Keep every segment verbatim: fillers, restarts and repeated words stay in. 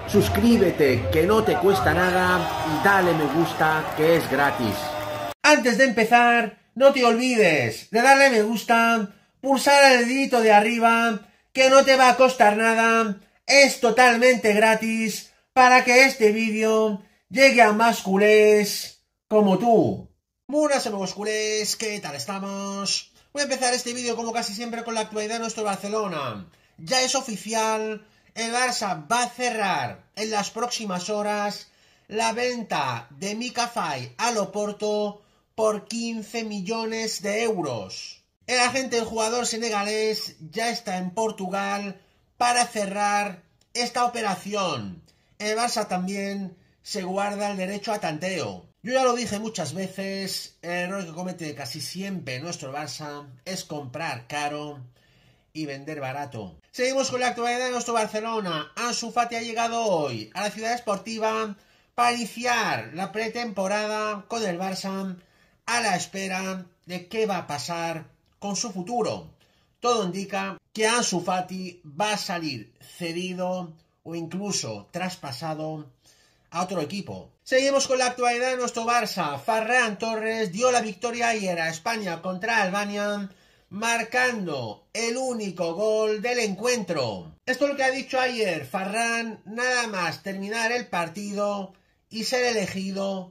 suscríbete que no te cuesta nada y dale me gusta que es gratis. Antes de empezar, no te olvides de darle me gusta, pulsar el dedito de arriba, que no te va a costar nada, es totalmente gratis para que este vídeo llegue a más culés como tú. Buenas amigos culés, ¿qué tal estamos? Voy a empezar este vídeo como casi siempre con la actualidad de nuestro Barcelona. Ya es oficial, el Barça va a cerrar en las próximas horas la venta de Mika Faye al Oporto por quince millones de euros. El agente del jugador senegalés ya está en Portugal para cerrar esta operación. El Barça también se guarda el derecho a tanteo. Yo ya lo dije muchas veces, el error que comete casi siempre nuestro Barça es comprar caro y vender barato. Seguimos con la actualidad de nuestro Barcelona. Ansu Fati ha llegado hoy a la ciudad esportiva para iniciar la pretemporada con el Barça a la espera de qué va a pasar con su futuro. Todo indica que Ansu Fati va a salir cedido o incluso traspasado a otro equipo. Seguimos con la actualidad de nuestro Barça. Ferran Torres dio la victoria ayer a España contra Albania, marcando el único gol del encuentro. Esto es lo que ha dicho ayer Ferran, nada más terminar el partido y ser elegido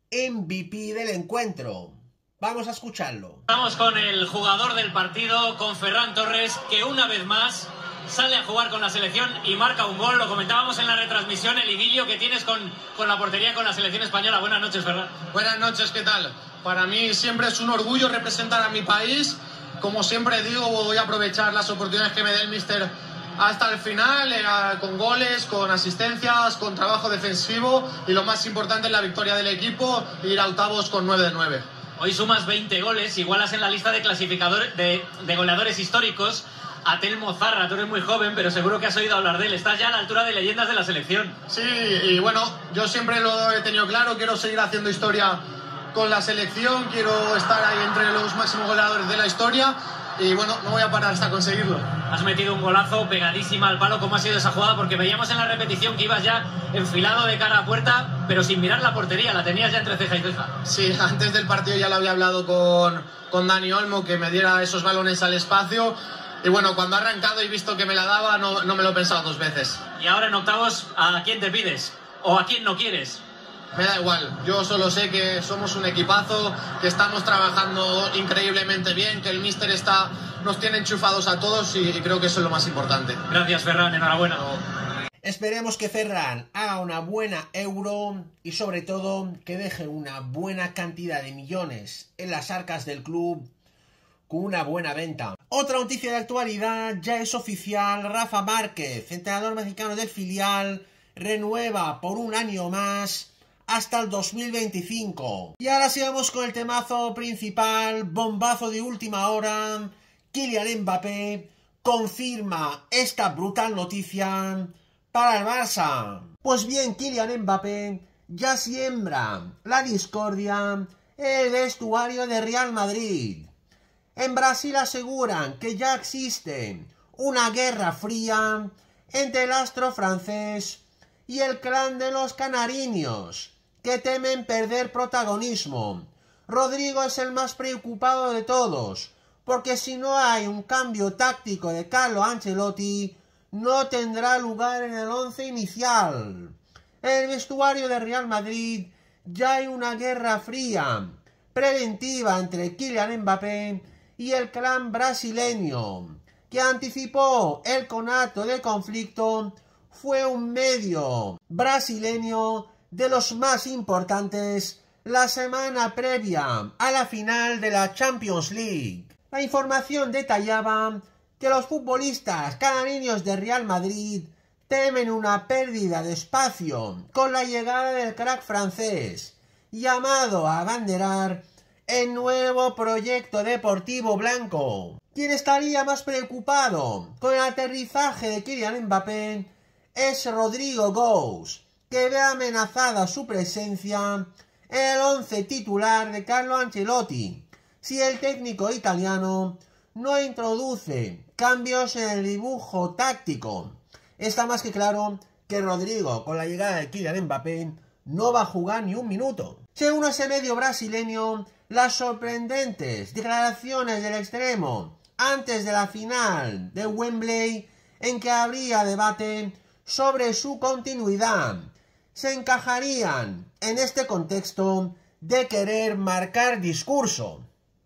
M V P del encuentro. Vamos a escucharlo. Estamos con el jugador del partido, con Ferran Torres, que una vez más sale a jugar con la selección y marca un gol. Lo comentábamos en la retransmisión, el idilio que tienes con, con la portería, con la selección española. Buenas noches, Ferran. Buenas noches, ¿qué tal? Para mí siempre es un orgullo representar a mi país. Como siempre digo, voy a aprovechar las oportunidades que me dé el míster hasta el final, eh, con goles, con asistencias, con trabajo defensivo y lo más importante es la victoria del equipo, ir a octavos con nueve de nueve. Hoy sumas veinte goles, igualas en la lista de clasificadores de, de goleadores históricos a Telmo Zarra. Tú eres muy joven, pero seguro que has oído hablar de él. Estás ya a la altura de leyendas de la selección. Sí, y bueno, yo siempre lo he tenido claro, quiero seguir haciendo historia con la selección, quiero estar ahí entre los máximos goleadores de la historia y bueno, no voy a parar hasta conseguirlo. Has metido un golazo pegadísima al palo. ¿Cómo ha sido esa jugada? Porque veíamos en la repetición que ibas ya enfilado de cara a puerta, pero sin mirar la portería, la tenías ya entre ceja y ceja. Sí, antes del partido ya lo había hablado con, con Dani Olmo, que me diera esos balones al espacio. Y bueno, cuando ha arrancado y visto que me la daba, no, no me lo he pensado dos veces. Y ahora en octavos, ¿a quién te pides? ¿O a quién no quieres? Me da igual, yo solo sé que somos un equipazo, que estamos trabajando increíblemente bien, que el míster está, nos tiene enchufados a todos y, y creo que eso es lo más importante. Gracias, Ferran, enhorabuena. Esperemos que Ferran haga una buena Euro y sobre todo que deje una buena cantidad de millones en las arcas del club con una buena venta. Otra noticia de actualidad, ya es oficial, Rafa Márquez, entrenador mexicano del filial, renueva por un año más hasta el dos mil veinticinco. Y ahora sigamos con el temazo principal, bombazo de última hora. Kylian Mbappé confirma esta brutal noticia para el Barça. Pues bien, Kylian Mbappé ya siembra la discordia en el vestuario de Real Madrid. En Brasil aseguran que ya existe una guerra fría entre el astro francés y el clan de los canariños, que temen perder protagonismo. Rodrigo es el más preocupado de todos, porque si no hay un cambio táctico de Carlo Ancelotti, no tendrá lugar en el once inicial. En el vestuario de Real Madrid ya hay una guerra fría, preventiva entre Kylian Mbappé y el clan brasileño, que anticipó el conato de conflicto. Fue un medio brasileño de los más importantes la semana previa a la final de la Champions League. La información detallaba que los futbolistas canariños de Real Madrid temen una pérdida de espacio con la llegada del crack francés, llamado a abanderar el nuevo proyecto deportivo blanco. Quien estaría más preocupado con el aterrizaje de Kylian Mbappé es Rodrigo Góes, que ve amenazada su presencia en el once titular de Carlo Ancelotti, si el técnico italiano no introduce cambios en el dibujo táctico. Está más que claro que Rodrigo, con la llegada de Kylian Mbappé, no va a jugar ni un minuto. Según ese medio brasileño, las sorprendentes declaraciones del extremo antes de la final de Wembley, en que habría debate sobre su continuidad, se encajarían en este contexto de querer marcar discurso.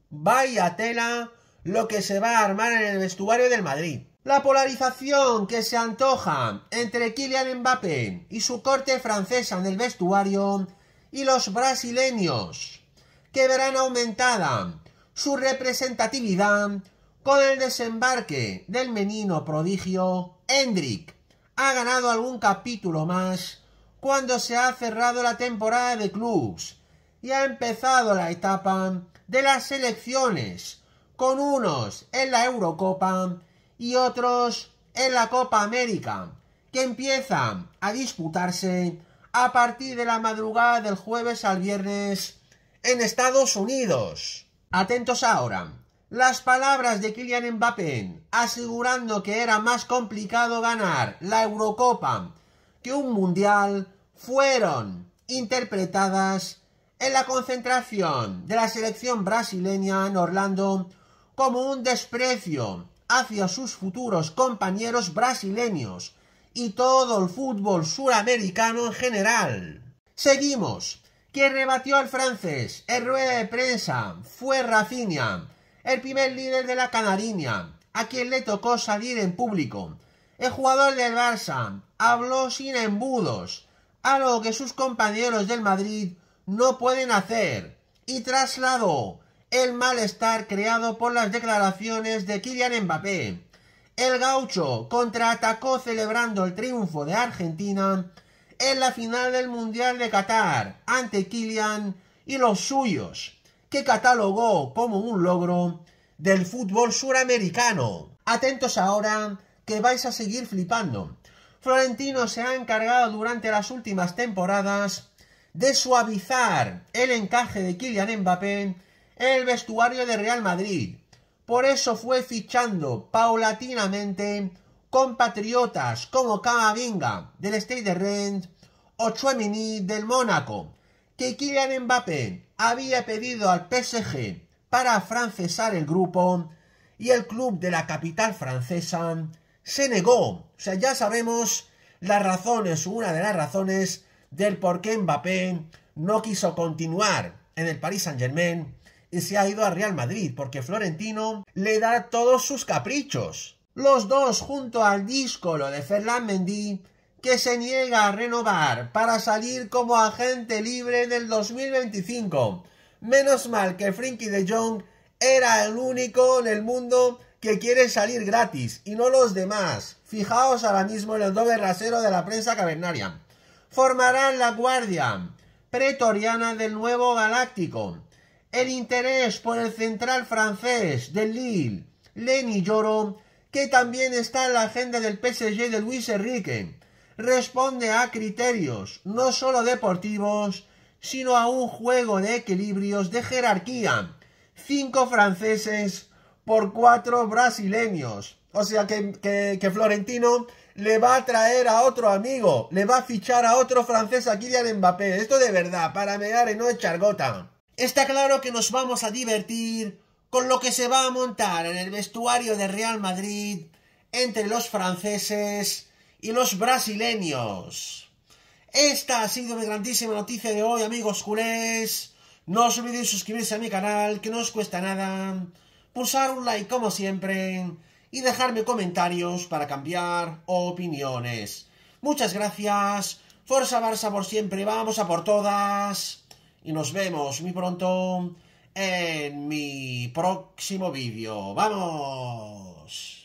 Vaya tela lo que se va a armar en el vestuario del Madrid. La polarización que se antoja entre Kylian Mbappé y su corte francesa en el vestuario y los brasileños, que verán aumentada su representatividad con el desembarque del menino prodigio. Endrick ha ganado algún capítulo más cuando se ha cerrado la temporada de clubes y ha empezado la etapa de las selecciones, con unos en la Eurocopa y otros en la Copa América, que empiezan a disputarse a partir de la madrugada del jueves al viernes en Estados Unidos. Atentos ahora. Las palabras de Kylian Mbappé asegurando que era más complicado ganar la Eurocopa que un Mundial fueron interpretadas en la concentración de la selección brasileña en Orlando como un desprecio hacia sus futuros compañeros brasileños y todo el fútbol suramericano en general. Seguimos. Quien rebatió al francés en rueda de prensa fue Rafinha, el primer líder de la Canariña, a quien le tocó salir en público. El jugador del Barça habló sin embudos, algo que sus compañeros del Madrid no pueden hacer, y trasladó el malestar creado por las declaraciones de Kylian Mbappé. El gaucho contraatacó celebrando el triunfo de Argentina en la final del Mundial de Qatar ante Kylian y los suyos, que catalogó como un logro del fútbol suramericano. Atentos ahora, que vais a seguir flipando. Florentino se ha encargado durante las últimas temporadas de suavizar el encaje de Kylian Mbappé en el vestuario de Real Madrid. Por eso fue fichando paulatinamente compatriotas como Camavinga del Stade de Rennes o Tchouaméni del Mónaco, que Kylian Mbappé había pedido al P S G para afrancesar el grupo, y el club de la capital francesa se negó. O sea, ya sabemos las razones, una de las razones del por qué Mbappé no quiso continuar en el Paris Saint-Germain y se ha ido a Real Madrid, porque Florentino le da todos sus caprichos. Los dos, junto al díscolo de Ferland Mendy, que se niega a renovar para salir como agente libre en el dos mil veinticinco. Menos mal que Frenkie de Jong era el único en el mundo que quiere salir gratis, y no los demás. Fijaos ahora mismo en el doble rasero de la prensa cavernaria. Formarán la guardia pretoriana del nuevo Galáctico. El interés por el central francés del Lille, Lenny Yoro, que también está en la agenda del P S G de Luis Enrique, responde a criterios no solo deportivos, sino a un juego de equilibrios de jerarquía. Cinco franceses por cuatro brasileños. O sea que, que, que Florentino le va a traer a otro amigo, le va a fichar a otro francés, a Kylian Mbappé. Esto de verdad, para mear y no echar gota. Está claro que nos vamos a divertir con lo que se va a montar en el vestuario de Real Madrid entre los franceses y los brasileños. Esta ha sido mi grandísima noticia de hoy, amigos culés. No os olvidéis suscribirse a mi canal, que no os cuesta nada. Pulsar un like como siempre y dejarme comentarios para cambiar opiniones. Muchas gracias. Forza Barça por siempre, vamos a por todas. Y nos vemos muy pronto en mi próximo vídeo. ¡Vamos!